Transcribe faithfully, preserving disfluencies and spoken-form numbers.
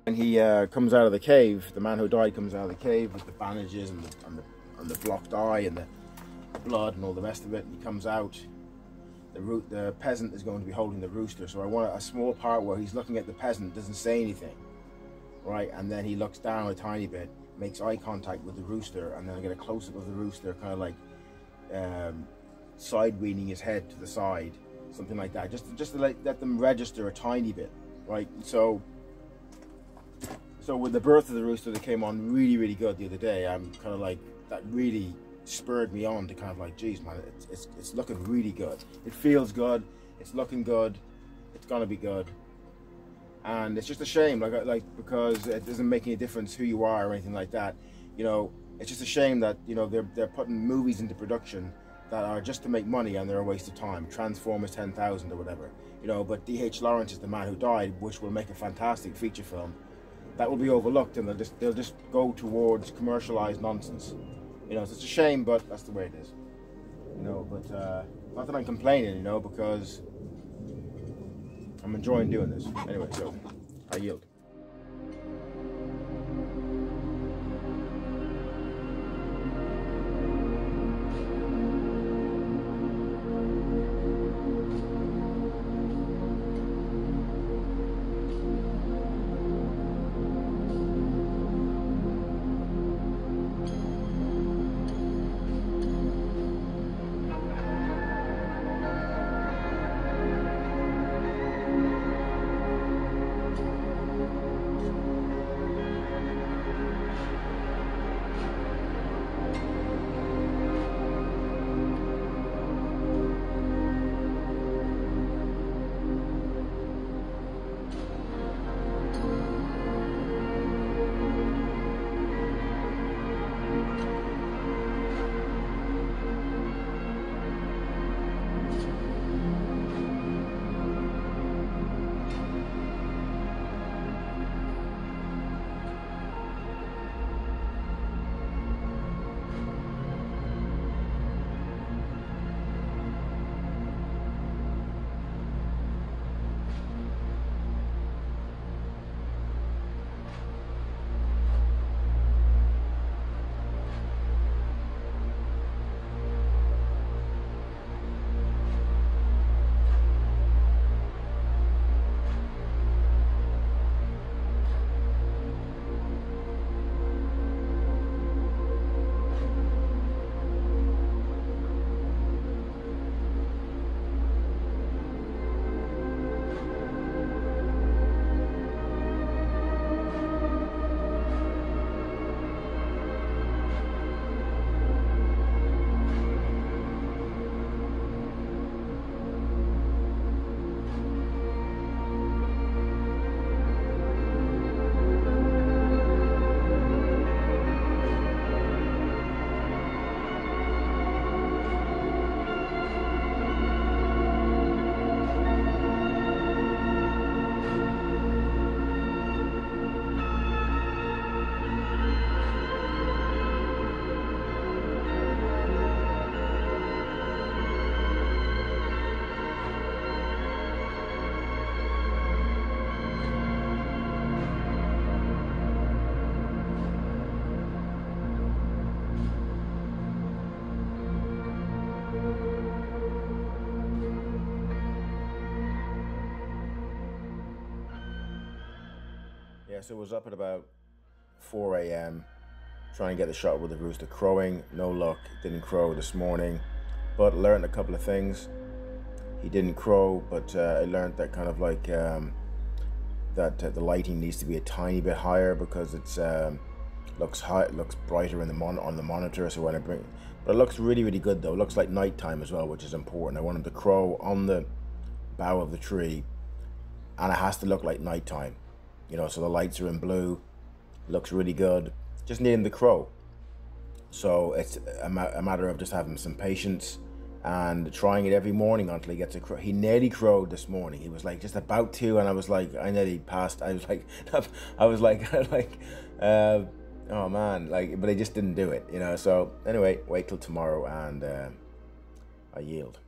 And he uh, comes out of the cave. The man who died comes out of the cave with the bandages and the, and the, and the blocked eye and the blood and all the rest of it. And he comes out. The, root, the peasant is going to be holding the rooster. So I want a small part where he's looking at the peasant, doesn't say anything, right? And then he looks down a tiny bit, makes eye contact with the rooster, and then I get a close-up of the rooster, kind of like um, side-weaning his head to the side, something like that, just, just to let, let them register a tiny bit, right? So. So with the birth of the rooster that came on really, really good the other day, I'm kind of like, that really spurred me on to kind of like, geez, man, it's, it's, it's looking really good. It feels good. It's looking good. It's going to be good. And it's just a shame, like, like, because it doesn't make any difference who you are or anything like that. You know, it's just a shame that, you know, they're, they're putting movies into production that are just to make money and they're a waste of time. Transformers ten thousand or whatever. You know, but D H Lawrence is the man who died, which will make a fantastic feature film. That will be overlooked, and they'll just they'll just go towards commercialized nonsense. You know, so it's a shame, but that's the way it is. You know, but uh, not that I'm complaining, you know, because I'm enjoying doing this. Anyway, so I yield. Yeah, so it was up at about four A M trying to get the shot with the rooster crowing. No luck, didn't crow this morning, but learned a couple of things. He didn't crow, but uh, I learned that kind of like um, that uh, the lighting needs to be a tiny bit higher because it's um, looks high, it looks brighter in the mon on the monitor. So when I bring, but it looks really really good though. It looks like nighttime as well, which is important. I want him to crow on the bough of the tree, and it has to look like nighttime. You know, so the lights are in blue, looks really good. Just needing the crow. So it's a, ma a matter of just having some patience and trying it every morning until he gets a crow. He nearly crowed this morning. He was like just about to, and I was like, I nearly passed. I was like, I was like, like, uh, oh man, like, but he just didn't do it, you know. So anyway, wait till tomorrow, and uh, I yield.